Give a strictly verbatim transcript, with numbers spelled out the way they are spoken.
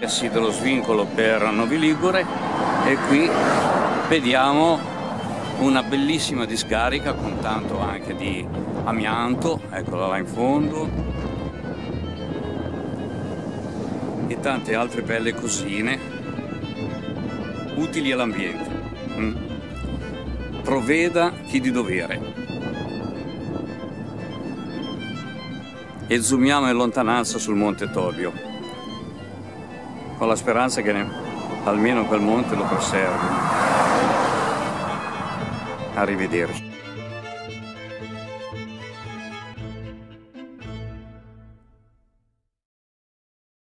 dello svincolo per Novi Ligure, e qui vediamo una bellissima discarica con tanto anche di amianto, eccola là in fondo, e tante altre belle cosine utili all'ambiente. Mm. Provveda chi di dovere. E zoomiamo in lontananza sul Monte Tobio, con la speranza che ne, almeno quel monte lo preservi. Arrivederci.